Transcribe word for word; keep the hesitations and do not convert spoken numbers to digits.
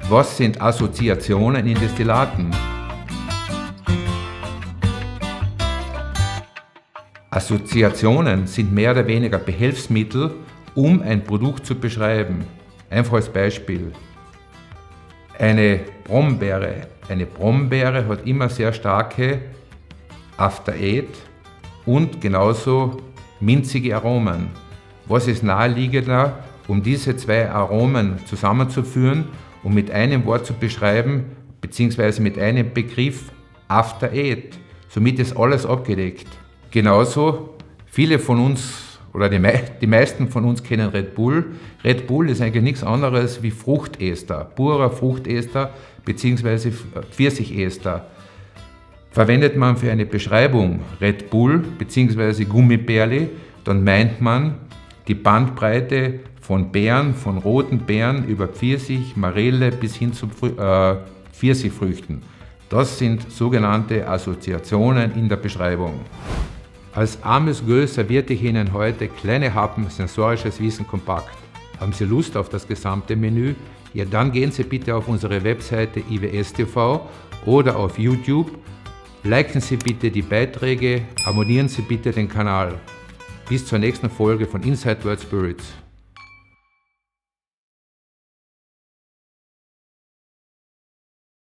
Was sind Assoziationen in Destillaten? Assoziationen sind mehr oder weniger Behelfsmittel, um ein Produkt zu beschreiben. Einfaches Beispiel. Eine Brombeere. Eine Brombeere hat immer sehr starke After-Eight und genauso minzige Aromen. Was ist naheliegender, um diese zwei Aromen zusammenzuführen und mit einem Wort zu beschreiben, beziehungsweise mit einem Begriff After-Eight. Somit ist alles abgedeckt. Genauso, viele von uns oder die, mei die meisten von uns kennen Red Bull. Red Bull ist eigentlich nichts anderes wie Fruchtester, purer Fruchtester bzw. Pfirsichester. Verwendet man für eine Beschreibung Red Bull bzw. Gummibärli, dann meint man die Bandbreite von Beeren, von roten Beeren über Pfirsich, Marille bis hin zu äh, Pfirsichfrüchten. Das sind sogenannte Assoziationen in der Beschreibung. Als Amuse-Gueule servierte ich Ihnen heute kleine Happen sensorisches Wissen kompakt. Haben Sie Lust auf das gesamte Menü? Ja, dann gehen Sie bitte auf unsere Webseite I W S T V oder auf YouTube. Liken Sie bitte die Beiträge, abonnieren Sie bitte den Kanal. Bis zur nächsten Folge von Inside World Spirits.